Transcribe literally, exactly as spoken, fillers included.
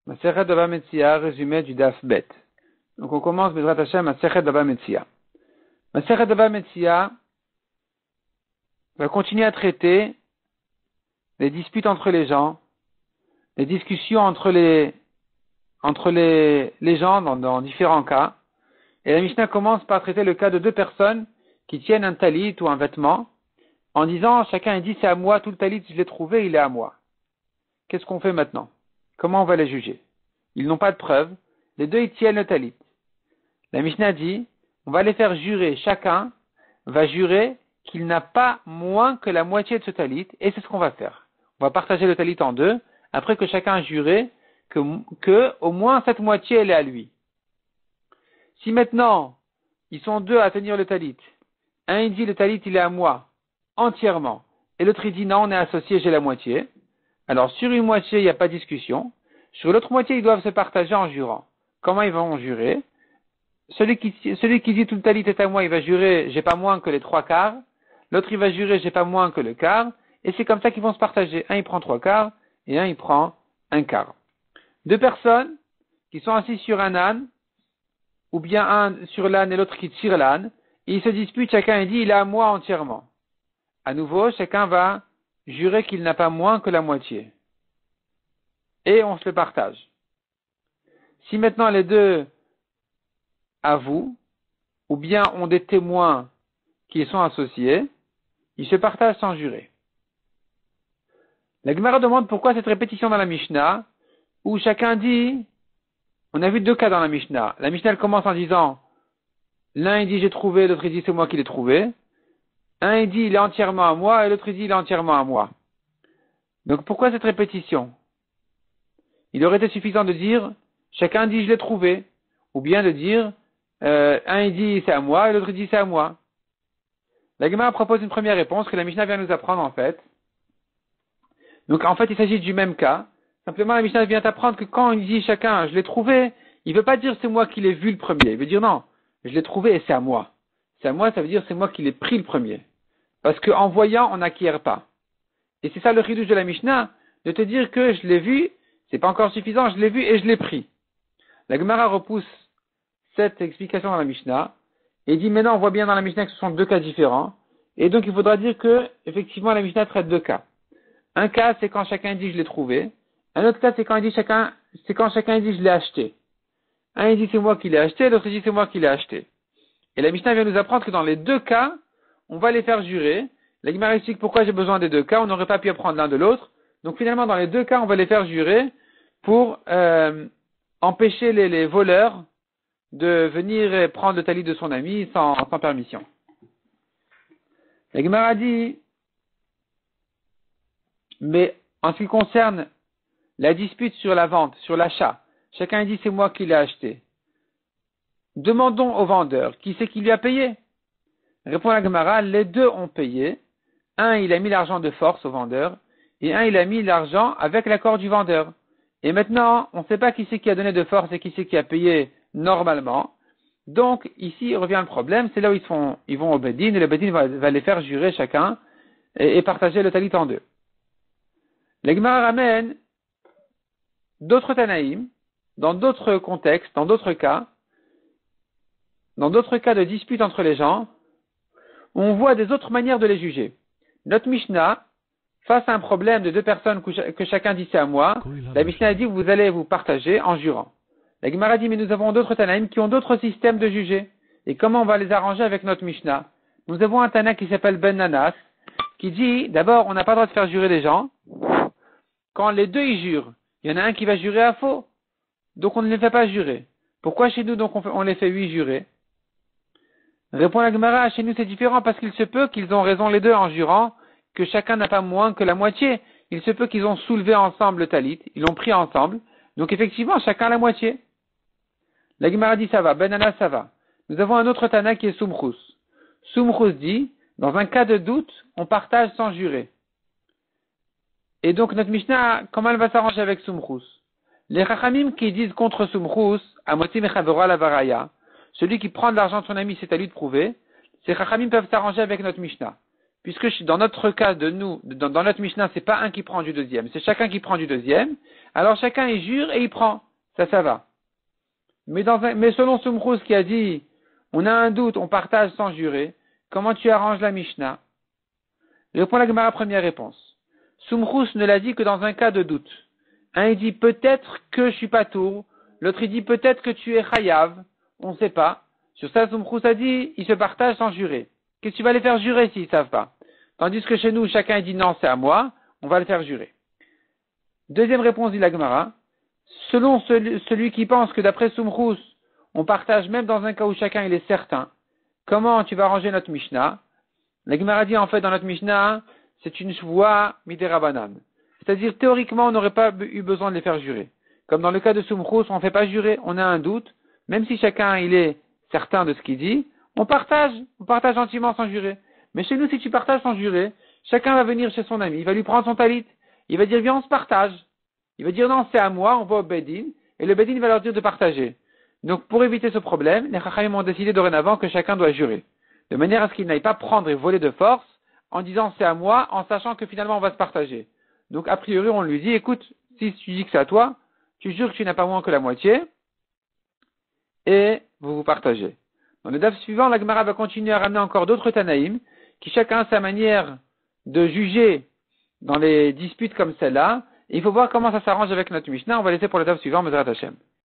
Masechet Baba Metzia, résumé du Daf Bet. Donc on commence Bezrat Hashem Masechet Baba Metzia. Masechet Baba Metzia va continuer à traiter les disputes entre les gens, les discussions entre les entre les, les gens dans, dans différents cas. Et la Mishnah commence par traiter le cas de deux personnes qui tiennent un talit ou un vêtement en disant chacun dit c'est à moi, tout le talit je l'ai trouvé, il est à moi. Qu'est-ce qu'on fait maintenant? Comment on va les juger? Ils n'ont pas de preuves. Les deux, ils tiennent le talit. La Mishnah dit, on va les faire jurer. Chacun va jurer qu'il n'a pas moins que la moitié de ce talit. Et c'est ce qu'on va faire. On va partager le talit en deux, après que chacun a juré que, que au moins cette moitié, elle est à lui. Si maintenant, ils sont deux à tenir le talit, un il dit le talit, il est à moi, entièrement. Et l'autre il dit non, on est associés, j'ai la moitié. Alors, sur une moitié, il n'y a pas de discussion. Sur l'autre moitié, ils doivent se partager en jurant. Comment ils vont jurer? Celui qui, celui qui dit tout le talit est à moi, il va jurer, j'ai pas moins que les trois quarts. L'autre, il va jurer, j'ai pas moins que le quart. Et c'est comme ça qu'ils vont se partager. Un, il prend trois quarts, et un, il prend un quart. Deux personnes qui sont assises sur un âne, ou bien un sur l'âne et l'autre qui tire l'âne, et ils se disputent, chacun dit, il est à moi entièrement. À nouveau, chacun va jurer qu'il n'a pas moins que la moitié. Et on se le partage. Si maintenant les deux avouent, ou bien ont des témoins qui sont associés, ils se partagent sans jurer. La Gemara demande pourquoi cette répétition dans la Mishnah, où chacun dit, on a vu deux cas dans la Mishnah. La Mishnah elle commence en disant, l'un il dit j'ai trouvé, l'autre il dit c'est moi qui l'ai trouvé. Un il dit il est entièrement à moi, et l'autre il dit il est entièrement à moi. Donc pourquoi cette répétition? Il aurait été suffisant de dire, chacun dit je l'ai trouvé, ou bien de dire, euh, un il dit c'est à moi, et l'autre il dit c'est à moi. La Gemara propose une première réponse que la Mishnah vient nous apprendre en fait. Donc en fait il s'agit du même cas, simplement la Mishnah vient apprendre que quand il dit chacun je l'ai trouvé, il ne veut pas dire c'est moi qui l'ai vu le premier, il veut dire non, je l'ai trouvé et c'est à moi. C'est à moi, ça veut dire c'est moi qui l'ai pris le premier. Parce qu'en voyant, on n'acquiert pas. Et c'est ça le ridouche de la Mishnah, de te dire que je l'ai vu, c'est pas encore suffisant, je l'ai vu et je l'ai pris. La Gemara repousse cette explication dans la Mishnah, et dit maintenant on voit bien dans la Mishnah que ce sont deux cas différents, et donc il faudra dire que, effectivement, la Mishnah traite deux cas. Un cas, c'est quand chacun dit je l'ai trouvé, un autre cas, c'est quand il dit chacun, c'est quand chacun dit je l'ai acheté. Un il dit c'est moi qui l'ai acheté, l'autre il dit c'est moi qui l'ai acheté. Et la Mishnah vient nous apprendre que dans les deux cas, on va les faire jurer. La Gemara explique pourquoi j'ai besoin des deux cas, on n'aurait pas pu apprendre l'un de l'autre. Donc finalement, dans les deux cas, on va les faire jurer pour euh, empêcher les, les voleurs de venir prendre le talit de son ami sans, sans permission. La Gemara dit, mais en ce qui concerne la dispute sur la vente, sur l'achat, chacun dit c'est moi qui l'ai acheté. Demandons au vendeur qui c'est qui lui a payé. Répond la Gemara, les deux ont payé. Un, il a mis l'argent de force au vendeur, et un, il a mis l'argent avec l'accord du vendeur. Et maintenant, on ne sait pas qui c'est qui a donné de force et qui c'est qui a payé normalement. Donc, ici, revient le problème, c'est là où ils, font, ils vont au Bedin, et le Bedin va, va les faire jurer chacun, et, et partager le talit en deux. La Gemara ramène d'autres Tanaïm, dans d'autres contextes, dans d'autres cas, dans d'autres cas de dispute entre les gens, on voit des autres manières de les juger. Notre Mishnah, face à un problème de deux personnes que chacun dit c'est à moi, la Mishnah a dit vous allez vous partager en jurant. La Gemara dit mais nous avons d'autres Tanaïm qui ont d'autres systèmes de juger. Et comment on va les arranger avec notre Mishnah? Nous avons un Tana qui s'appelle Ben Nanas, qui dit d'abord on n'a pas le droit de faire jurer les gens. Quand les deux y jurent, il y en a un qui va jurer à faux. Donc on ne les fait pas jurer. Pourquoi chez nous donc on, fait, on les fait huit jurer? Répond la Gemara, chez nous c'est différent parce qu'il se peut qu'ils ont raison les deux en jurant que chacun n'a pas moins que la moitié. Il se peut qu'ils ont soulevé ensemble le talit, ils l'ont pris ensemble, donc effectivement chacun la moitié. La Gemara dit ça va, Benana ça va. Nous avons un autre Tana qui est Soumchous. Soumchous dit, dans un cas de doute, on partage sans jurer. Et donc notre Mishnah, comment elle va s'arranger avec Soumchous? Les Chachamim qui disent contre Soumchous, Amotim Echavora la Varaya, celui qui prend de l'argent de son ami, c'est à lui de prouver. Ces Chachamim peuvent s'arranger avec notre Mishnah. puisque dans notre cas de nous, dans, dans notre Mishnah, c'est pas un qui prend du deuxième, c'est chacun qui prend du deuxième, alors chacun il jure et il prend. Ça, ça va. Mais, dans un, mais selon Sumchus qui a dit, on a un doute, on partage sans jurer, comment tu arranges la Mishnah? Répond la Gemara, première réponse. Sumchus ne l'a dit que dans un cas de doute. Un il dit peut-être que je suis pas tour, l'autre il dit peut-être que tu es chayav, on ne sait pas. Sur ça, Sumchus a dit, ils se partagent sans jurer. Qu'est-ce que tu vas les faire jurer s'ils savent pas? Tandis que chez nous, chacun dit non, c'est à moi, on va le faire jurer. Deuxième réponse, dit la Gemara. Selon celui, celui qui pense que d'après Sumchus, on partage même dans un cas où chacun il est certain, comment tu vas arranger notre Mishnah? La Gemara dit en fait dans notre Mishnah, c'est une voie midérabanan. C'est-à-dire théoriquement on n'aurait pas eu besoin de les faire jurer. Comme dans le cas de Sumchus, on ne fait pas jurer, on a un doute, même si chacun il est certain de ce qu'il dit, on partage, on partage gentiment sans jurer. Mais chez nous, si tu partages sans jurer, chacun va venir chez son ami, il va lui prendre son talit, il va dire viens on se partage. Il va dire non, c'est à moi, on va au Bedin, et le Bedin va leur dire de partager. Donc pour éviter ce problème, les Chachamim ont décidé dorénavant que chacun doit jurer. De manière à ce qu'il n'aille pas prendre et voler de force, en disant c'est à moi, en sachant que finalement on va se partager. Donc a priori on lui dit, écoute, si tu dis que c'est à toi, tu jures que tu n'as pas moins que la moitié, et vous vous partagez. Dans le daf suivant, la Gemara va continuer à ramener encore d'autres Tanaïm, qui chacun a sa manière de juger dans les disputes comme celle-là. Et il faut voir comment ça s'arrange avec notre Mishnah. On va laisser pour le daf suivant, Bezrat Hashem.